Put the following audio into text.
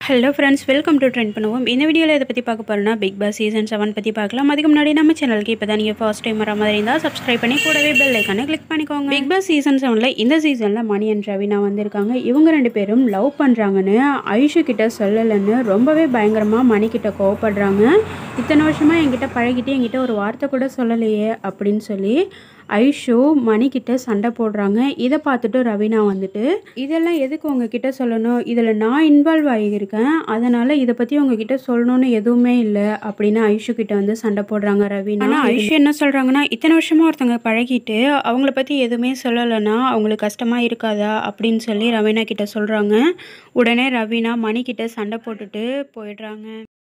Hello friends, welcome to trend பண்ணுவோம். இந்த வீடியோவில் இதை பற்றி பார்க்க போகிறோன்னா பிக் பாஸ் சீசன் 7 பற்றி பார்க்கலாம். அதுக்கு முன்னாடி நம்ம சேனலுக்கு இப்போ தான் நீங்கள் ஃபர்ஸ்ட் டைம் வர மாதிரி இருந்தால் சப்ஸ்கிரைப் பண்ணி கூடவே பெல் ஐக்கானை கிளிக் பண்ணிக்கோங்க. பிக் பாஸ் சீசன் 7 இந்த சீசனில் மணி அண்ட் ரவினா வந்திருக்காங்க. இவங்க ரெண்டு பேரும் லவ் பண்ணுறாங்கன்னு ஐஷு கிட்ட சொல்லலைன்னு ரொம்பவே பயங்கரமாக மணிக்கிட்ட கோவப்படுறாங்க. இத்தனை வருஷமாக என்கிட்ட பழகிட்டு என்கிட்ட ஒரு வார்த்தை கூட சொல்லலையே அப்படின்னு சொல்லி ஐஷு மணிக்கிட்ட சண்டை போடுறாங்க. இதை பார்த்துட்டு ரவினா வந்துட்டு, இதெல்லாம் எதுக்கு உங்ககிட்ட சொல்லணும், இதில் நான் இன்வால்வ் ஆகியிருக்கேன், அதனால் இதை பற்றி உங்ககிட்ட சொல்லணும்னு எதுவுமே இல்லை அப்படின்னு ஐஷு கிட்ட வந்து சண்டை போடுறாங்க ரவினா. ஆனால் ஐஷு என்ன சொல்கிறாங்கன்னா, இத்தனை வருஷமாக ஒருத்தவங்க பழகிட்டு அவங்கள பற்றி எதுவுமே சொல்லலைன்னா அவங்களுக்கு கஷ்டமாக இருக்காதா அப்படின்னு சொல்லி ரவினா கிட்ட சொல்கிறாங்க. உடனே ரவினா மணிக்கிட்ட சண்டை போட்டுட்டு போயிடுறாங்க.